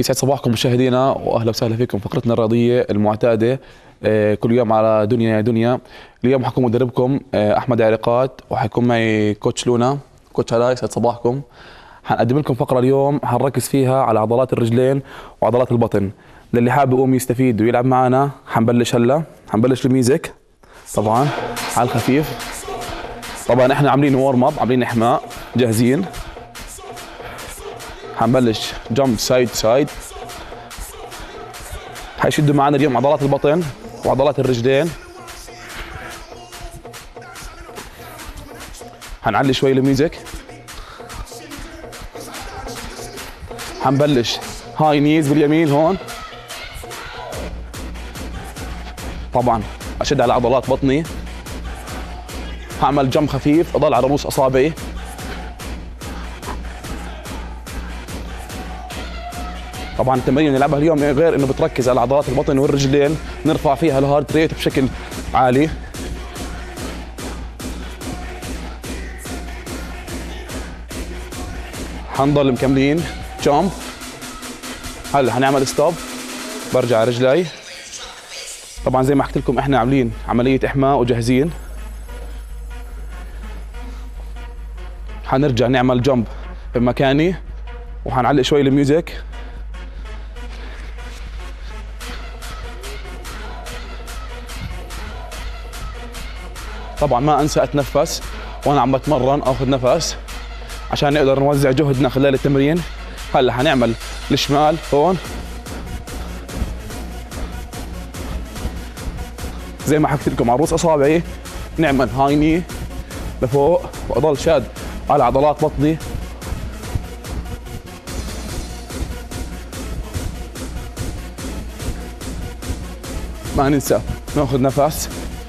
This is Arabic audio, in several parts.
يسعد صباحكم مشاهدينا واهلا وسهلا فيكم فقرتنا الرياضيه المعتاده كل يوم على دنيا يا دنيا. اليوم حكون مدربكم احمد علاقات، وحيكون معي كوتش لونا. كوتش علاء يسعد صباحكم. حنقدم لكم فقره اليوم حنركز فيها على عضلات الرجلين وعضلات البطن. للي حابب يقوم يستفيد ويلعب معنا حنبلش هلا. حنبلش الميوزك طبعا على الخفيف. طبعا احنا عاملين وورم اب، عاملين احماء، جاهزين. حنبلش جمب سايد سايد. حيشدوا معنا اليوم عضلات البطن وعضلات الرجلين. حنعلي شوي الميوزك. حنبلش هاي نيز باليمين هون. طبعا اشد على عضلات بطني. هعمل جمب خفيف اضل على رؤوس اصابعي. طبعا التمارين اللي نلعبها اليوم غير انه بتركز على عضلات البطن والرجلين، نرفع فيها الهارت ريت بشكل عالي. حنضل مكملين جامب. هلا حنعمل ستوب، برجع على رجلي. طبعا زي ما حكيت لكم احنا عاملين عمليه احماء وجاهزين. حنرجع نعمل جامب بمكاني وحنعلق شوي الميوزك. طبعا ما انسى اتنفس وانا عم بتمرن، اخذ نفس عشان نقدر نوزع جهدنا خلال التمرين. هلا حنعمل الشمال هون زي ما حكيت لكم على رؤوس اصابعي. نعمل هاي ني لفوق واضل شاد على عضلات بطني. ما ننسى ناخذ نفس.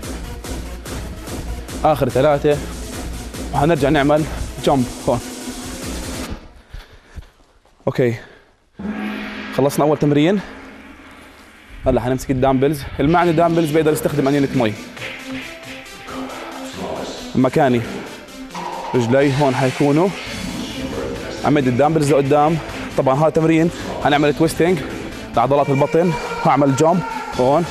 اخر 3 وحنرجع نعمل جمب هون. اوكي خلصنا اول تمرين. هلا حنمسك الدامبلز. المعني دامبلز بيقدر يستخدم انينة مي. مكاني رجلي هون حيكونوا. امد الدامبلز لقدام. طبعا هذا تمرين حنعمل تويستنج لعضلات البطن. هعمل جمب هون.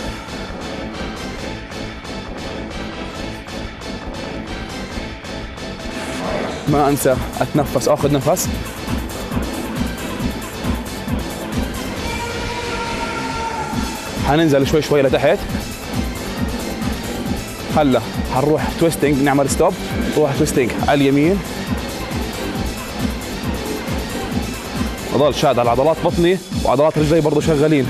ما انسى اتنفس، اخذ نفس. حننزل شوي شوي لتحت. هلا حنروح تويستنج، نعمل ستوب، نروح تويستنج على اليمين. اضل شاد على عضلات بطني وعضلات رجلي برضه شغالين.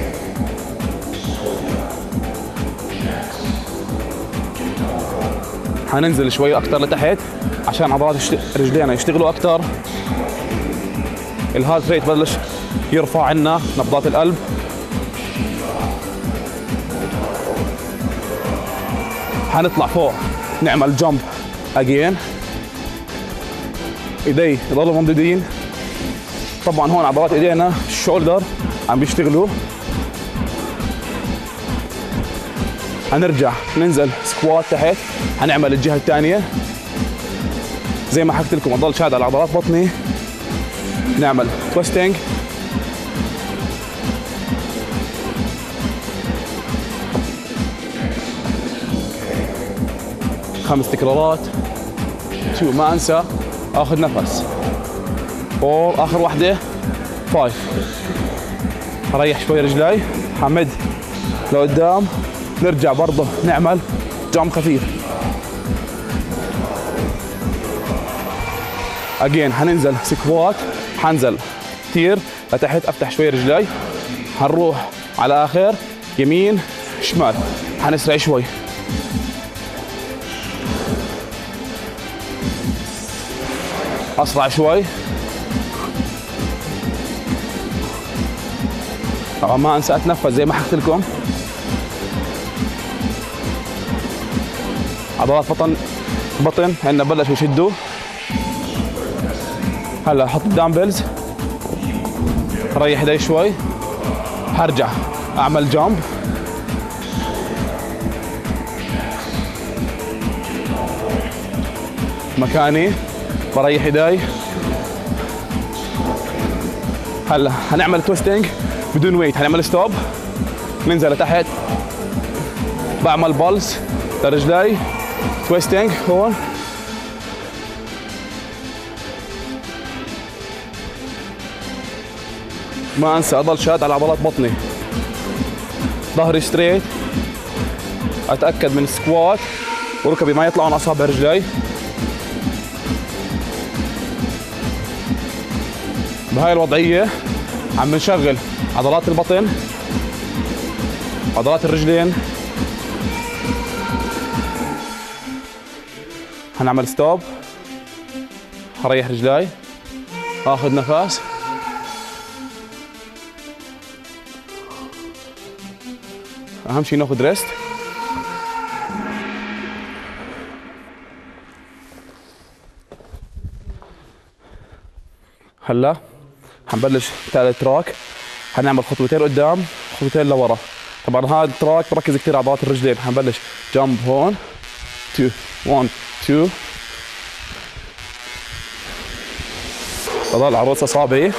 حننزل شوي اكثر لتحت عشان عضلات رجلينا يشتغلوا اكثر. الهارت ريت بلش يرفع عنا، نبضات القلب. حنطلع فوق نعمل جمب اجين. ايدي يضلوا ممدودين. طبعا هون عضلات ايدينا الشولدر عم بيشتغلوا. حنرجع ننزل سكوات تحت. حنعمل الجهه الثانيه زي ما حكيت لكم اضل شاد على عضلات بطني. نعمل تويستنج. خمس تكرارات. 2 ما انسى اخذ نفس. 4 اخر وحده. 5 اريح شوي رجلي. حمد لقدام. نرجع برضه نعمل جامب خفيف. اجين حننزل سكوات. حنزل كثير لتحت، افتح شوي رجلي. حنروح على اخر يمين شمال. حنسرع شوي. اسرع شوي. طبعا ما انسى اتنفس زي ما حكيت لكم. عضلات بطن هن بلشوا يشدوا. هلا احط الدامبلز، ريح ايدي شوي. هرجع اعمل جامب. مكاني بريح ايدي. هلا هنعمل تويستنج بدون ويت، هنعمل ستوب، ننزل لتحت، بعمل بلس لرجلي، تويستنج هون، ما انسى اضل شاد على عضلات بطني، ظهري ستريت، اتاكد من السكوات وركبي ما يطلعوا عن اصابع رجلي. بهاي الوضعيه عم نشغل عضلات البطن، عضلات الرجلين. هنعمل ستوب، هريح رجلي، اخذ نفس، اهم شيء ناخذ ريست. هلا حنبلش ثالث تراك، حنعمل خطوتين قدام خطوتين لورا. طبعا هذا التراك بركز كثير على عضلات الرجلين. حنبلش جامب هون 2 1 2، بضل عروس اصابعي،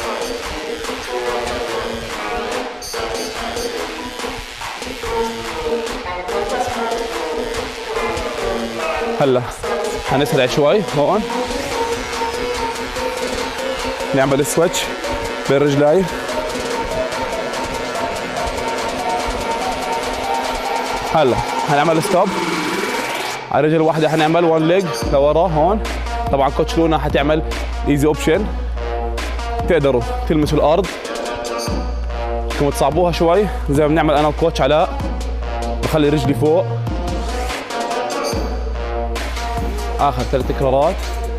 هلا حنسرع شوي هون، نعمل سويتش بين رجلي، هلا هنعمل ستوب على رجل واحدة، حنعمل 1 ليج لورا هون. طبعا كوتش لونا حتعمل ايزي اوبشن، تقدروا تلمسوا الارض، بدكم تصعبوها شوي زي ما بنعمل انا وكوتش علاء، بخلي رجلي فوق. اخر 3 تكرارات.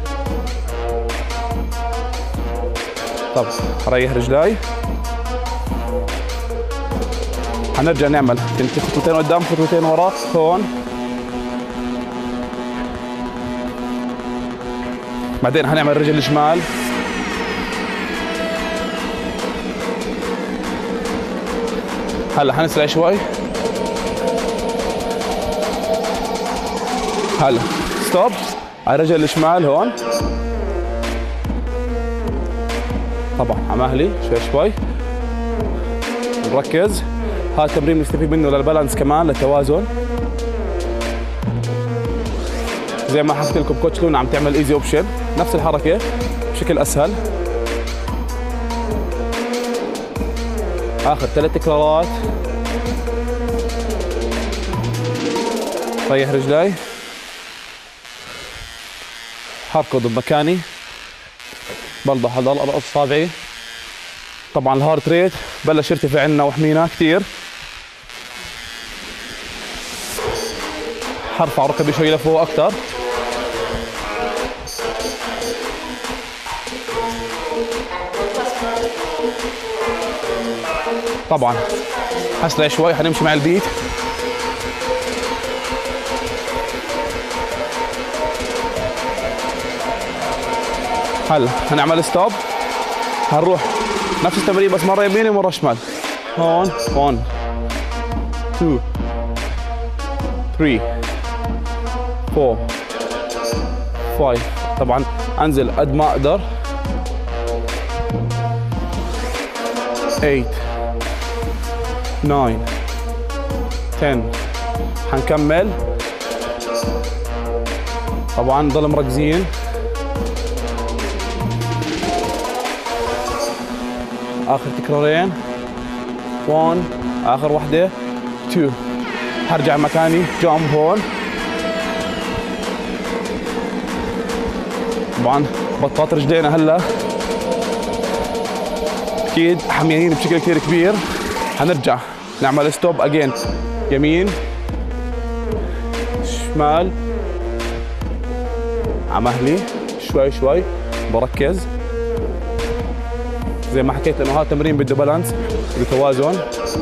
طب ريح رجلي، حنرجع نعمل خطوتين قدام خطوتين ورا هون، بعدين حنعمل رجل الشمال، هلا حنسرع شوي، هلا ستوب على رجل الشمال هون. طبعا على مهلي شوي نركز. هذا التمرين نستفيد منه للبالانس كمان، للتوازن. زي ما حكيت لكم كوتش لونا عم تعمل ايزي اوبشن، نفس الحركه بشكل اسهل. اخر 3 تكرارات. ريح رجلي، هركض بمكاني، برضه هضل ارقص اصابعي. طبعا الهارت ريت بلش يرتفع عندنا وحمينا كثير. حرفع ركبي شوي لفوق اكثر. طبعا حسرع شوي، حنمشي مع البيت. هلا هنعمل ستوب، هنروح نفس التمرين بس مره يمين ومره شمال. هون 1 2 3 4 5. طبعا انزل قد ما اقدر. 8 9 10. حنكمل. طبعا نضل مركزين. اخر تكرارين 1، اخر وحده 2. حرجع مكاني جامب هون. طبعا بطاط رجلينا هلا اكيد حميانين بشكل كثير كبير. حنرجع نعمل ستوب اجين، يمين شمال على مهلي، شوي بركز زي ما حكيت انه هذا التمرين بده بالانس، بده توازن.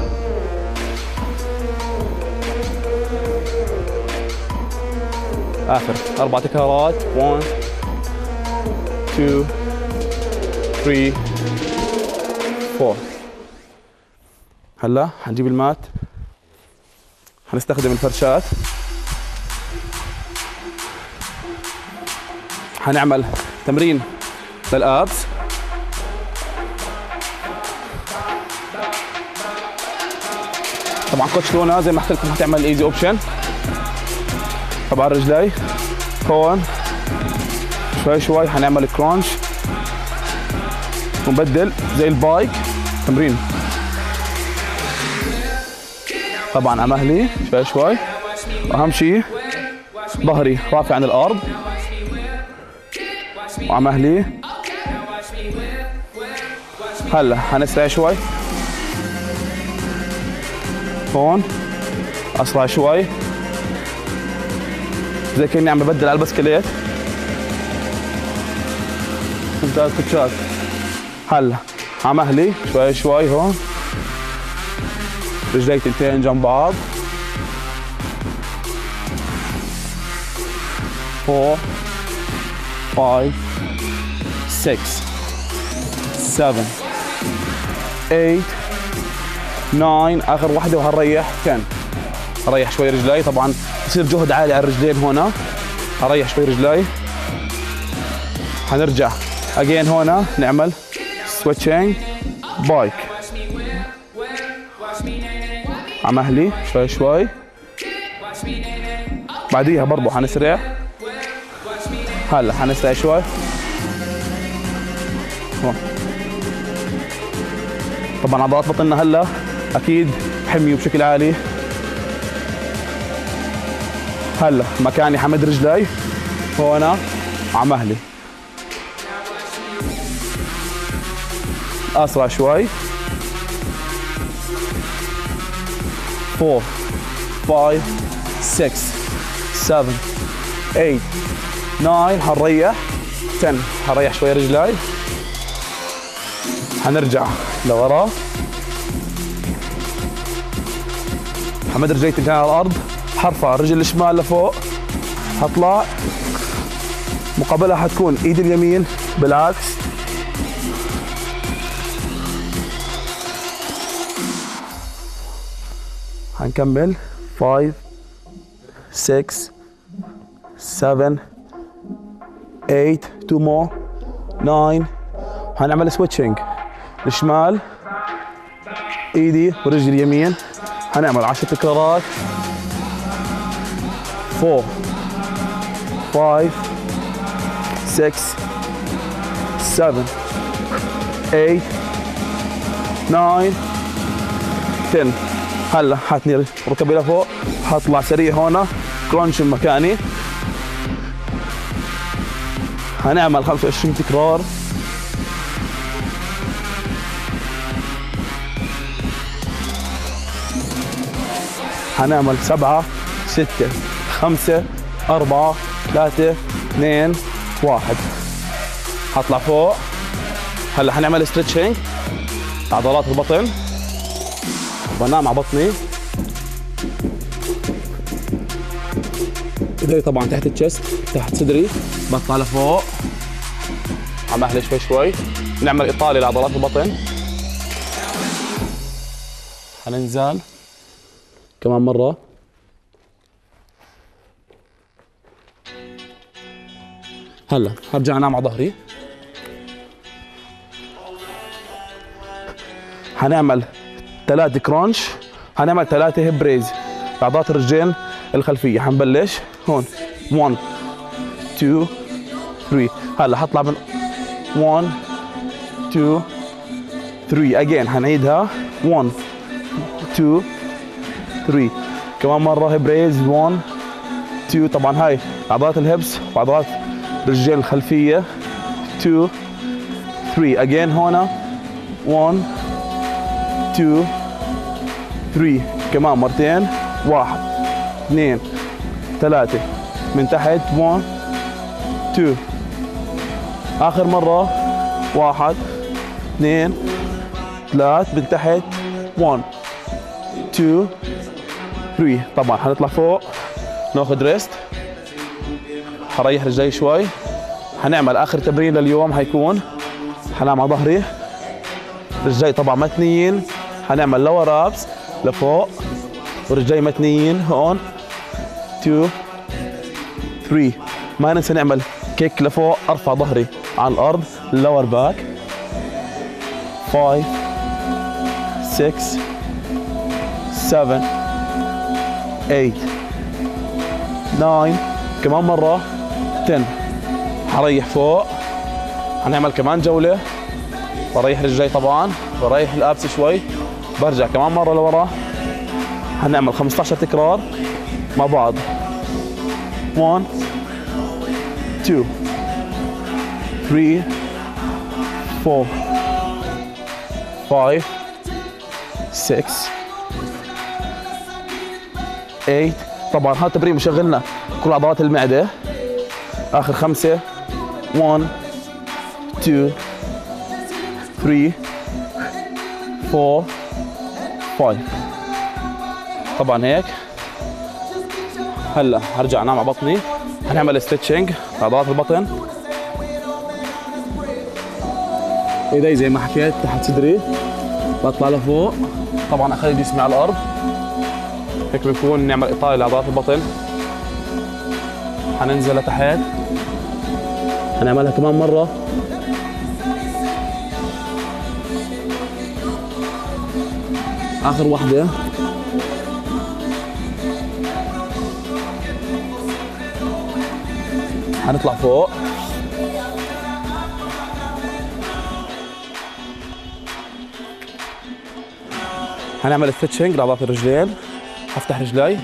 اخر 4 تكرارات 1 2 3 4. هلا حنجيب المات، حنستخدم الفرشات، حنعمل تمرين للابس. طبعا كوتش لونا زي ما حكيت لكم حتعمل ايزي اوبشن. طبعا رجلي هون شوي شوي حنعمل كرانش ونبدل زي البايك تمرين. طبعا على مهلي شوي شوي، واهم شيء ظهري رافع عن الارض وعلى مهلي. هلا حنسرع شوي هون، اسرع شوي زي كأني عم ببدل على البسكليت. ممتاز كوتشات. هلا على مهلي شوي شوي هون، رجلي تنتين جنب بعض. 4 5 6 7 8 9. اخر وحده وهنريح 10. اريح شوي رجلي، طبعا بصير جهد عالي على الرجلين هنا. اريح شوي رجلي. حنرجع اجين هنا نعمل سويتشنج بايك على مهلي شوي شوي. بعديها برضه حنسرع. هلا حنسرع شوي. طبعا عضلات بطننا هلا اكيد حميوا بشكل عالي. هلا مكاني حمد رجلي هون على مهلي. اسرع شوي. 4 5 6 7 8 9. حنريح 10. حنريح شوي رجلي. حنرجع لورا. حمد رجلي تنتين على الارض. حرفع الرجل الشمال لفوق. حطلع مقابلها حتكون ايدي اليمين بالعكس. حنكمل 5 6 7 8. 2 more 9. حنعمل سويتشنج الشمال ايدي ورجلي اليمين. حنعمل 10 تكرارات. 4 5 6 7 8 9 10. هلا حاتني ركبي لفوق. حطلع سريع هون كرانش مكاني. هنعمل 25 تكرار. هنعمل 7 6 5 4 3 2 1. حطلع فوق. هلا حنعمل ستريتشنج عضلات البطن. بنام على بطني. ايدي طبعا تحت التشست تحت صدري. بطلع لفوق على مهلي شوي شوي. نعمل اطاله لعضلات البطن. حننزل كمان مره. هلا هرجع انام على ظهري. حنعمل 3 كرانش. حنعمل 3 هيب ريز بعضلات الرجلين الخلفيه. حنبلش هون 1 2 3. هلا حطلع من 1 2 3 اجين. حنعيدها 1 2 3. كمان مره هيب ريز 1 2. طبعا هاي عضلات الهبس وعضلات الرجلين الخلفيه. 2 3 اجين هون 1 2 3. كمان مرتين 1 2 3 من تحت 1 2. اخر مره 1 2 3 من تحت 1 2 3. طبعا حنطلع فوق ناخذ ريست. حريح رجلي شوي. حنعمل اخر تمرين لليوم حيكون حنام على ظهري. رجلي طبعا متنيين. حنعمل لور ابس لفوق ورجلي متنيين هون 2 3. ما ننسى نعمل كيك لفوق. ارفع ظهري عن الارض لور باك. 5 6 7 8 9 كمان مرة 10. حريح فوق. هنعمل كمان جولة، بريح رجلي طبعا، بريح الابس شوي، برجع كمان مرة لورا. هنعمل 15 تكرار مع بعض. 1 2 3 4 5 6 8. طبعا هذا التمرين بشغلنا كل عضلات المعدة. آخر 5 1 2 3 4 5. طبعا هيك. هلا هرجع انام على بطني. هنعمل ستريتشنج عضلات البطن. ايدي زي ما حكيت تحت صدري، بطلع لفوق. طبعا اخلي جسمي على الارض. هيك بنكون نعمل اطاله لعضلات البطن. حننزل لتحت. هنعملها كمان مره. اخر وحده. هنطلع فوق. هنعمل ستريتشنج لعضلات الرجلين. هفتح رجلي.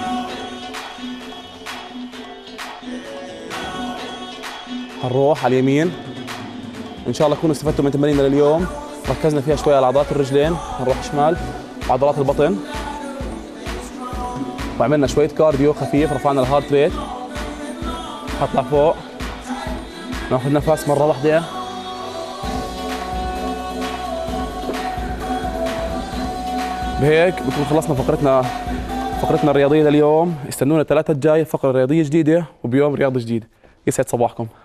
هنروح على اليمين. ان شاء الله تكونوا استفدتوا من تماريننا لليوم. ركزنا فيها شوي على عضلات الرجلين. هنروح شمال وعضلات البطن. وعملنا شوية كارديو خفيف، رفعنا الهارت ريت. هطلع فوق. ناخذ نفس مرة واحدة. بهيك بكون خلصنا فقرتنا الرياضية لليوم. استنونا الثلاثة الجاي فقرة رياضية جديدة وبيوم رياضة جديد. يسعد صباحكم.